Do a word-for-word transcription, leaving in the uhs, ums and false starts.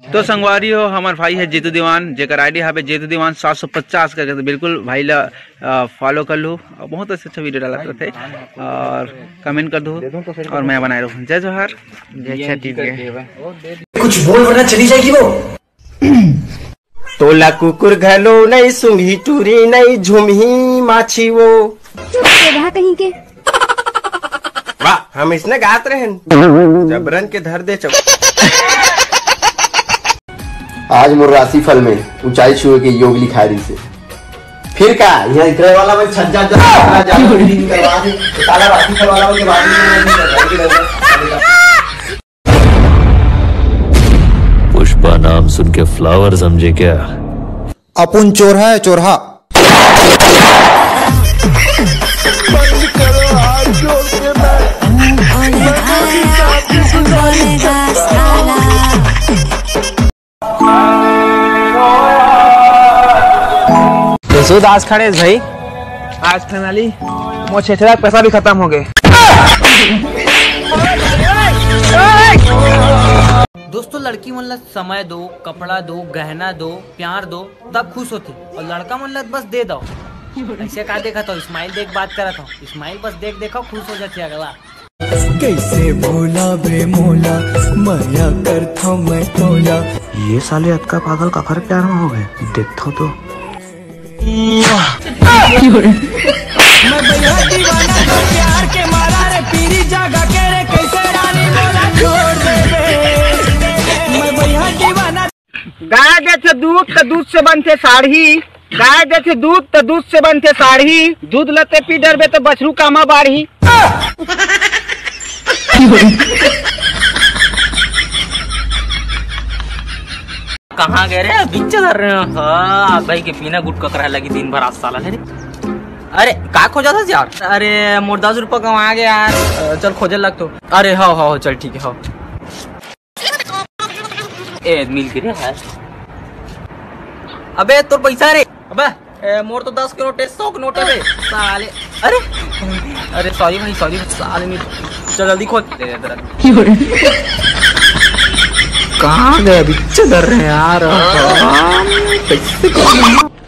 तो संगवारी हो हमार भाई है जेतू दीवान जेकर आईडी है जेतू दीवान सात सौ पचास करके, तो बिल्कुल भाई ला फॉलो कर लो। बहुत अच्छा अच्छा वीडियो डाला थे और कमेंट कर दो और मैं बनाए रहूँ। जय जोहार, जय छठी। कुछ बोल वरना चली जाएगी वो। तोला कुकुर घलो नहीं सुंघी टूरी नहीं झुमही माछी वो कहीं के। वाह हम इसने गात रहे जबरन के धर दे चौ। आज मोर राशि फल में ऊंचाई छुए के योग लिखा रही से फिर का यहाँ इतने वाला में छज्जा करवा दे साला राशि फल वाला के बाद पुष्पा नाम सुन के फ्लावर समझे क्या? अपुन चोरहा है चोरहा। आज खड़े भाई, आज फाइनली मोर छेछड़ा पैसा भी खत्म हो गए। दोस्तों लड़की मन ला समय दो, कपड़ा दो, गहना दो, प्यार दो, तब खुश होती। और लड़का मन ला बस दे दो। ऐसे का देखा तो स्माइल देख बात करा था, स्माइल बस देख देखो खुश हो जाती अगला। कैसे भोला बे मोला माया करता मैं तोला। ये साले अतका पागल का खर प्यार में हो गए देखो तो। मैं भैया दीवाना तो प्यार के मारा रे पीरी जागा के रे कैसे रानी बोला छोड़ दे। मैं भैया दीवाना। गाय देते दूध तो दूध से बनते साड़ी, गाय देते दूध तो दूध से बनते साड़ी, दूध लते पी डरबे तो बछरू कामा बाढ़ी। कहाँ गए रे बीच कर रहे हो? हाँ भाई के पीना गुटका करा लगी दिन भर आज साला है। अरे का खोजा था यार? अरे मोर दस रुपया कमा गया यार, चल खोजे लग तो। अरे हाँ हाँ चल ठीक है हाँ। ए मिल के रे यार। अबे तो पैसा रे। अबे ए, मोर तो दस के नोट है, सौ के नोट है बे साले। अरे अरे सॉरी भाई सॉरी साले में। चल जल्दी खोल दे इधर। कहाँ गए बिच्चे डर रहे यार।